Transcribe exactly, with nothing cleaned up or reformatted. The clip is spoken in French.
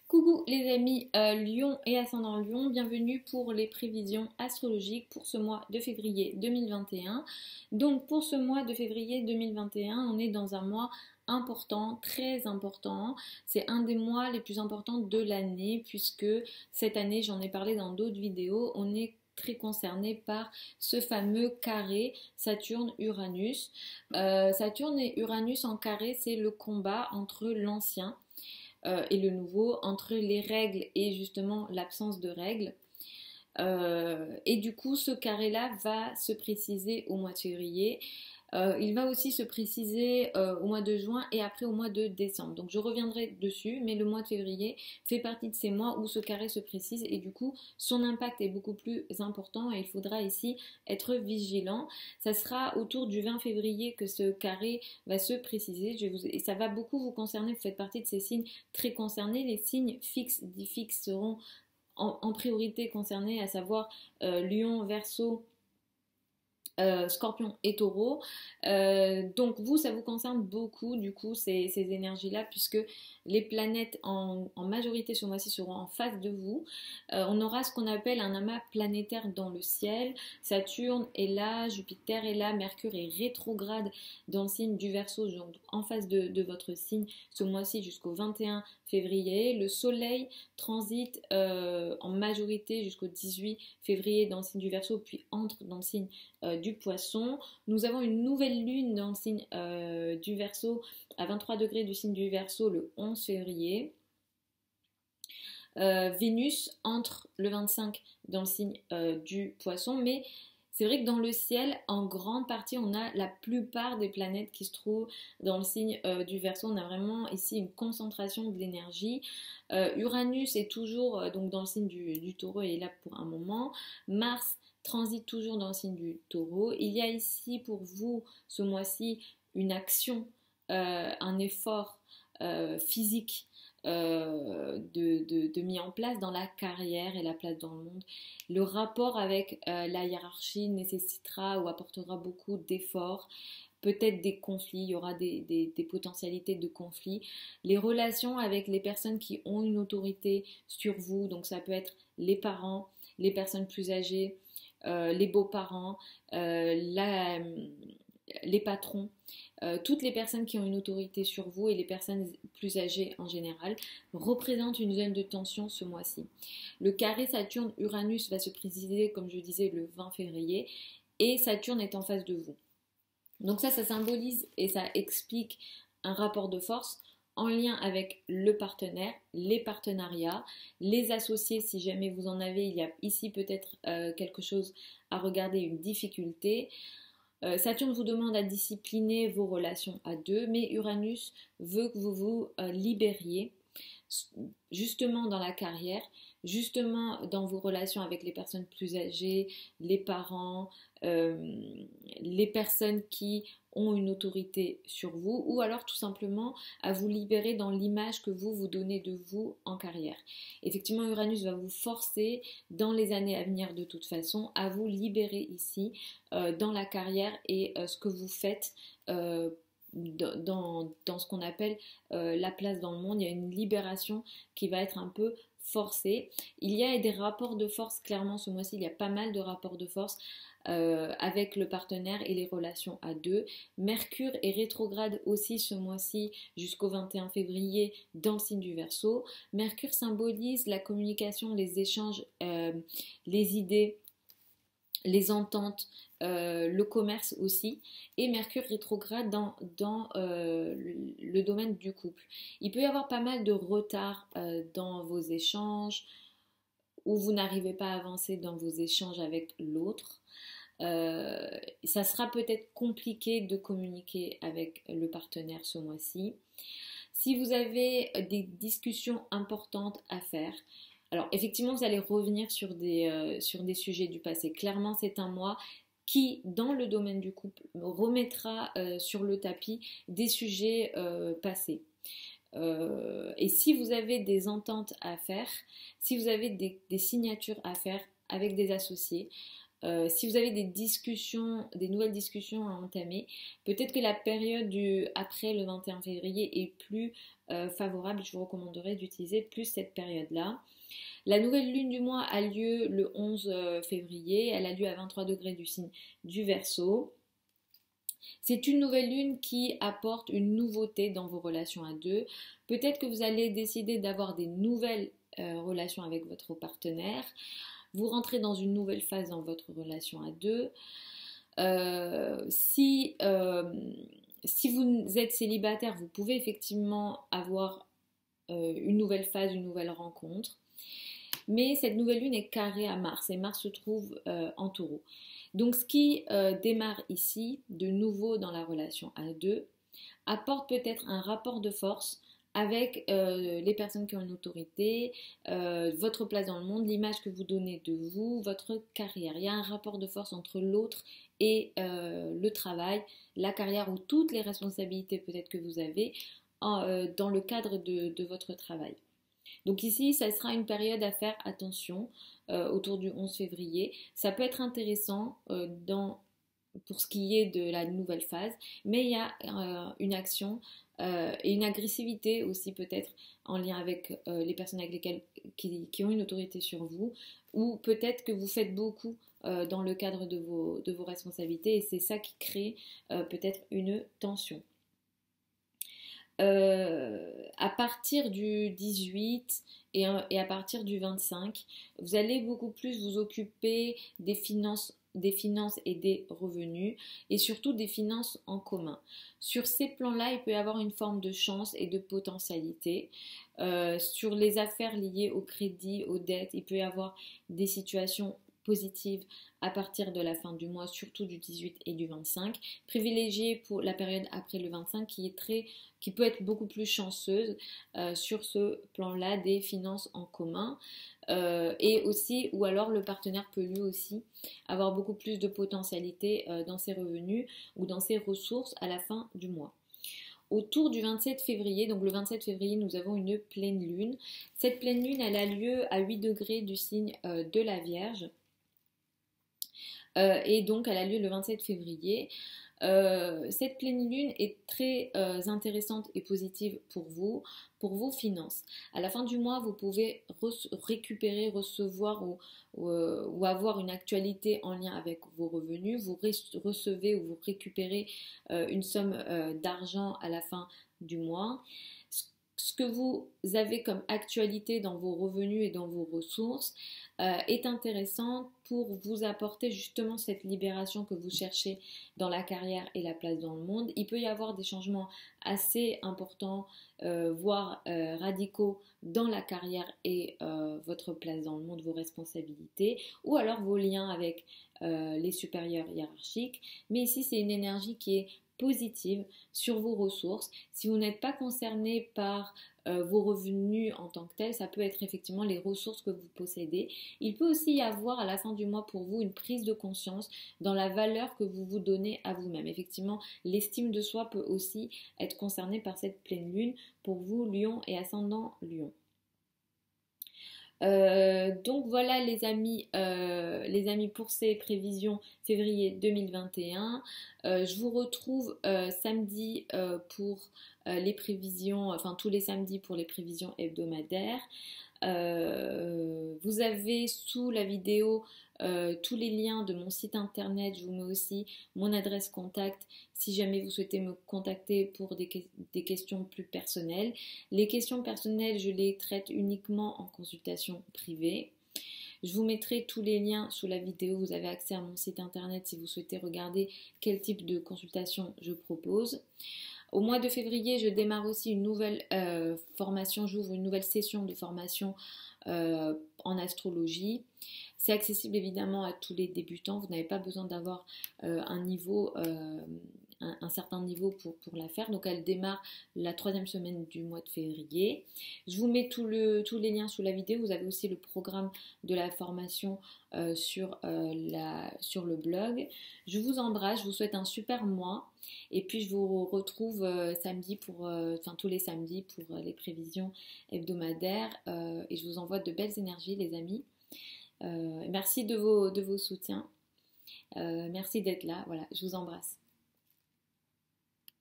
Coucou les amis euh, Lion et ascendant Lion, bienvenue pour les prévisions astrologiques pour ce mois de février deux mille vingt et un. Donc pour ce mois de février deux mille vingt et un, on est dans un mois important, très important. C'est un des mois les plus importants de l'année puisque cette année, j'en ai parlé dans d'autres vidéos, on est très concerné par ce fameux carré Saturne-Uranus. Euh, Saturne et Uranus en carré, c'est le combat entre l'ancien euh, et le nouveau, entre les règles et justement l'absence de règles. Euh, et du coup, ce carré-là va se préciser au mois de février. Euh, il va aussi se préciser euh, au mois de juin et après au mois de décembre. Donc je reviendrai dessus, mais le mois de février fait partie de ces mois où ce carré se précise et du coup son impact est beaucoup plus important et il faudra ici être vigilant. Ça sera autour du vingt février que ce carré va se préciser. Je vous, et ça va beaucoup vous concerner, vous faites partie de ces signes très concernés. Les signes fixes, dits fixes seront en, en priorité concernés, à savoir euh, Lion, Verseau, Euh, Scorpion et Taureau. Euh, donc vous, ça vous concerne beaucoup du coup ces, ces énergies-là puisque les planètes en, en majorité ce mois-ci seront en face de vous. Euh, on aura ce qu'on appelle un amas planétaire dans le ciel. Saturne est là, Jupiter est là, Mercure est rétrograde dans le signe du Verseau, donc en face de, de votre signe ce mois-ci jusqu'au vingt et un février. Le Soleil transite euh, en majorité jusqu'au dix-huit février dans le signe du Verseau puis entre dans le signe euh, du Poisson. Nous avons une nouvelle lune dans le signe euh, du Verseau à vingt-trois degrés du signe du Verseau le onze février. Euh, Vénus entre le vingt-cinq dans le signe euh, du Poisson, mais c'est vrai que dans le ciel, en grande partie, on a la plupart des planètes qui se trouvent dans le signe euh, du Verseau. On a vraiment ici une concentration de l'énergie. Euh, Uranus est toujours euh, donc dans le signe du, du Taureau et est là pour un moment. Mars transite toujours dans le signe du Taureau. Il y a ici pour vous ce mois-ci une action, euh, un effort euh, physique euh, de, de, de mis en place dans la carrière et la place dans le monde. Le rapport avec euh, la hiérarchie nécessitera ou apportera beaucoup d'efforts, peut-être des conflits, il y aura des, des, des potentialités de conflits. Les relations avec les personnes qui ont une autorité sur vous, donc ça peut être les parents, les personnes plus âgées, euh, les beaux-parents, euh, la, les patrons, euh, toutes les personnes qui ont une autorité sur vous et les personnes plus âgées en général représentent une zone de tension ce mois-ci. Le carré Saturne-Uranus va se préciser, comme je disais, le vingt février et Saturne est en face de vous. Donc ça, ça symbolise et ça explique un rapport de force en lien avec le partenaire, les partenariats, les associés si jamais vous en avez. Il y a ici peut-être euh, quelque chose à regarder, une difficulté. Euh, Saturne vous demande à discipliner vos relations à deux, mais Uranus veut que vous vous euh, libériez justement dans la carrière, justement dans vos relations avec les personnes plus âgées, les parents, euh, les personnes qui ont une autorité sur vous, ou alors tout simplement à vous libérer dans l'image que vous vous donnez de vous en carrière. Effectivement, Uranus va vous forcer dans les années à venir de toute façon à vous libérer ici euh, dans la carrière et euh, ce que vous faites euh, dans, dans ce qu'on appelle euh, la place dans le monde. Il y a une libération qui va être un peu forcée. Il y a des rapports de force, clairement ce mois-ci, il y a pas mal de rapports de force euh, avec le partenaire et les relations à deux. Mercure est rétrograde aussi ce mois-ci jusqu'au vingt et un février dans le signe du Verseau. Mercure symbolise la communication, les échanges, euh, les idées, les ententes, euh, le commerce aussi, et Mercure rétrograde dans, dans euh, le domaine du couple. Il peut y avoir pas mal de retard euh, dans vos échanges, où vous n'arrivez pas à avancer dans vos échanges avec l'autre. Euh, ça sera peut-être compliqué de communiquer avec le partenaire ce mois-ci. Si vous avez des discussions importantes à faire, alors effectivement vous allez revenir sur des, euh, sur des sujets du passé. Clairement c'est un mois qui dans le domaine du couple remettra euh, sur le tapis des sujets euh, passés. Euh, et si vous avez des ententes à faire, si vous avez des, des signatures à faire avec des associés, Euh, si vous avez des discussions, des nouvelles discussions à entamer, peut-être que la période du, après le vingt et un février est plus euh, favorable. Je vous recommanderais d'utiliser plus cette période-là. La nouvelle lune du mois a lieu le onze février. Elle a lieu à vingt-trois degrés du signe du Verseau. C'est une nouvelle lune qui apporte une nouveauté dans vos relations à deux. Peut-être que vous allez décider d'avoir des nouvelles euh, relations avec votre partenaire. Vous rentrez dans une nouvelle phase dans votre relation à deux. Euh, si, euh, si vous êtes célibataire, vous pouvez effectivement avoir euh, une nouvelle phase, une nouvelle rencontre. Mais cette nouvelle lune est carrée à Mars et Mars se trouve euh, en Taureau. Donc ce qui euh, démarre ici, de nouveau dans la relation à deux, apporte peut-être un rapport de force avec euh, les personnes qui ont une autorité, euh, votre place dans le monde, l'image que vous donnez de vous, votre carrière. Il y a un rapport de force entre l'autre et euh, le travail, la carrière ou toutes les responsabilités peut-être que vous avez en, euh, dans le cadre de, de votre travail. Donc ici, ça sera une période à faire attention euh, autour du onze février. Ça peut être intéressant euh, dans, pour ce qui est de la nouvelle phase, mais il y a euh, une action euh, et une agressivité aussi peut-être en lien avec euh, les personnes avec lesquelles qui, qui ont une autorité sur vous, ou peut-être que vous faites beaucoup euh, dans le cadre de vos, de vos responsabilités et c'est ça qui crée euh, peut-être une tension. Euh, à partir du dix-huit et, et à partir du vingt-cinq, vous allez beaucoup plus vous occuper des finances, des finances et des revenus et surtout des finances en commun. Sur ces plans-là, il peut y avoir une forme de chance et de potentialité. Euh, sur les affaires liées au crédit, aux dettes, il peut y avoir des situations positives à partir de la fin du mois, surtout du dix-huit et du vingt-cinq. Privilégiez pour la période après le vingt-cinq qui est très, qui peut être beaucoup plus chanceuse euh, sur ce plan-là des finances en commun. Euh, et aussi, ou alors le partenaire peut lui aussi avoir beaucoup plus de potentialité euh, dans ses revenus ou dans ses ressources à la fin du mois. Autour du vingt-sept février, donc le vingt-sept février, nous avons une pleine lune. Cette pleine lune, elle a lieu à huit degrés du signe euh, de la Vierge. Euh, et donc elle a lieu le vingt-sept février. Euh, cette pleine lune est très euh, intéressante et positive pour vous, pour vos finances. À la fin du mois, vous pouvez re- récupérer, recevoir ou, ou, euh, ou avoir une actualité en lien avec vos revenus. Vous re- recevez ou vous récupérez euh, une somme euh, d'argent à la fin du mois. Ce que vous avez comme actualité dans vos revenus et dans vos ressources euh, est intéressant pour vous apporter justement cette libération que vous cherchez dans la carrière et la place dans le monde. Il peut y avoir des changements assez importants, euh, voire euh, radicaux dans la carrière et euh, votre place dans le monde, vos responsabilités, ou alors vos liens avec euh, les supérieurs hiérarchiques. Mais ici, c'est une énergie qui est positive sur vos ressources. Si vous n'êtes pas concerné par euh, vos revenus en tant que tels, ça peut être effectivement les ressources que vous possédez. Il peut aussi y avoir à la fin du mois pour vous une prise de conscience dans la valeur que vous vous donnez à vous-même. Effectivement, l'estime de soi peut aussi être concernée par cette pleine lune pour vous, Lion et ascendant Lion. Euh, donc voilà les amis, euh, les amis pour ces prévisions février deux mille vingt et un. Euh, je vous retrouve euh, samedi euh, pour euh, les prévisions, enfin tous les samedis pour les prévisions hebdomadaires. Euh, vous avez sous la vidéo euh, tous les liens de mon site internet. Je vous mets aussi mon adresse contact si jamais vous souhaitez me contacter pour des, des questions plus personnelles. Les questions personnelles, je les traite uniquement en consultation privée. Je vous mettrai tous les liens sous la vidéo. Vous avez accès à mon site internet si vous souhaitez regarder quel type de consultation je propose. Au mois de février, je démarre aussi une nouvelle euh, formation, j'ouvre une nouvelle session de formation euh, en astrologie. C'est accessible évidemment à tous les débutants, vous n'avez pas besoin d'avoir euh, un niveau, euh, un, un certain niveau pour, pour la faire. Donc elle démarre la troisième semaine du mois de février. Je vous mets tout le, tous les liens sous la vidéo, vous avez aussi le programme de la formation euh, sur, euh, la, sur le blog. Je vous embrasse, je vous souhaite un super mois. Et puis je vous retrouve euh, samedi pour, euh, enfin tous les samedis pour euh, les prévisions hebdomadaires euh, et je vous envoie de belles énergies les amis. Euh, merci de vos, de vos soutiens Euh, merci d'être là. Voilà, je vous embrasse.